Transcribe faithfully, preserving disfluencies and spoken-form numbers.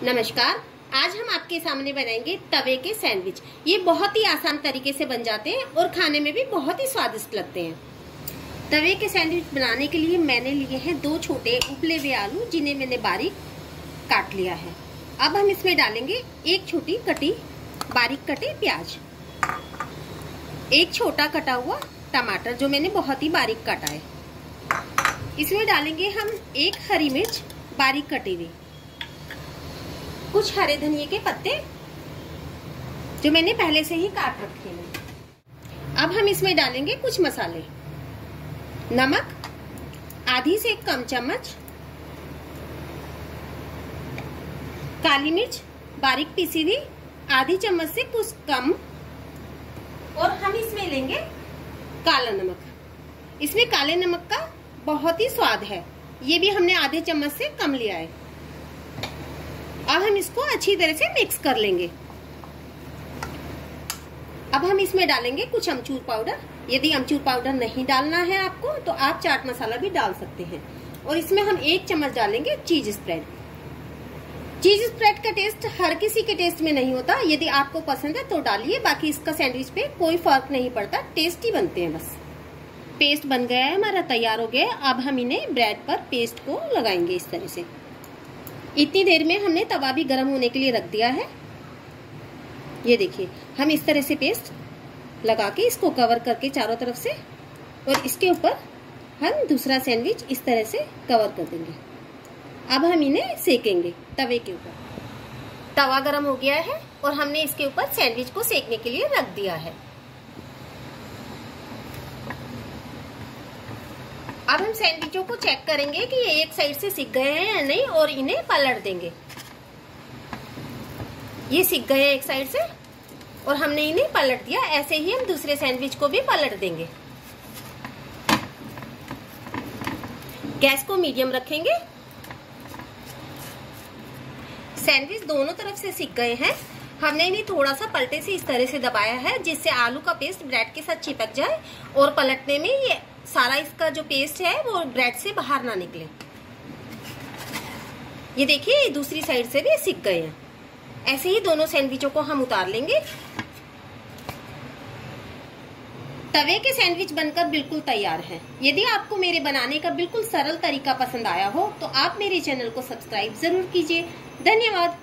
नमस्कार, आज हम आपके सामने बनाएंगे तवे के सैंडविच। ये बहुत ही आसान तरीके से बन जाते हैं और खाने में भी बहुत ही स्वादिष्ट लगते हैं। तवे के सैंडविच बनाने के लिए मैंने लिए हैं दो छोटे उबले हुए आलू, जिन्हें मैंने बारीक काट लिया है। अब हम इसमें डालेंगे एक छोटी कटी बारीक कटे प्याज, एक छोटा कटा हुआ टमाटर जो मैंने बहुत ही बारीक काटा है। इसमें डालेंगे हम एक हरी मिर्च बारीक कटी हुई, कुछ हरे धनिए के पत्ते जो मैंने पहले से ही काट रखे हैं। अब हम इसमें डालेंगे कुछ मसाले, नमक आधी से कम चम्मच, काली मिर्च बारीक पीसी हुई आधी चम्मच से कुछ कम, और हम इसमें लेंगे काला नमक। इसमें काले नमक का बहुत ही स्वाद है, ये भी हमने आधे चम्मच से कम लिया है। अब हम इसको अच्छी तरह से मिक्स कर लेंगे। अब हम इसमें डालेंगे कुछ अमचूर पाउडर। यदि अमचूर पाउडर नहीं डालना है आपको तो आप चाट मसाला भी डाल सकते हैं। और इसमें हम एक चम्मच डालेंगे चीज स्प्रेड। चीज स्प्रेड का टेस्ट हर किसी के टेस्ट में नहीं होता, यदि आपको पसंद है तो डालिए, बाकी इसका सैंडविच पे कोई फर्क नहीं पड़ता, टेस्टी बनते हैं बस। पेस्ट बन गया है हमारा, तैयार हो गया। अब हम इन्हें ब्रेड पर पेस्ट को लगाएंगे इस तरह से। इतनी देर में हमने तवा भी गर्म होने के लिए रख दिया है। ये देखिए, हम इस तरह से पेस्ट लगा के इसको कवर करके चारों तरफ से, और इसके ऊपर हम दूसरा सैंडविच इस तरह से कवर कर देंगे। अब हम इन्हें सेकेंगे तवे के ऊपर। तवा गर्म हो गया है और हमने इसके ऊपर सैंडविच को सेकने के लिए रख दिया है। अब हम सैंडविचों को चेक करेंगे कि ये एक साइड से सिक गए हैं या नहीं, और इन्हें पलट देंगे। ये सिक गए हैं एक साइड से और हमने इन्हें पलट दिया। ऐसे ही हम दूसरे सैंडविच को भी पलट देंगे। गैस को मीडियम रखेंगे। सैंडविच दोनों तरफ से सिक गए हैं। हमने इन्हें थोड़ा सा पलटे से इस तरह से दबाया है, जिससे आलू का पेस्ट ब्रेड के साथ चिपक जाए और पलटने में ये सारा इसका जो पेस्ट है वो ब्रेड से बाहर ना निकले। ये देखिए, दूसरी साइड से भी सिक गए हैं। ऐसे ही दोनों सैंडविचों को हम उतार लेंगे। तवे के सैंडविच बनकर बिल्कुल तैयार है। यदि आपको मेरे बनाने का बिल्कुल सरल तरीका पसंद आया हो तो आप मेरे चैनल को सब्सक्राइब जरूर कीजिए। धन्यवाद।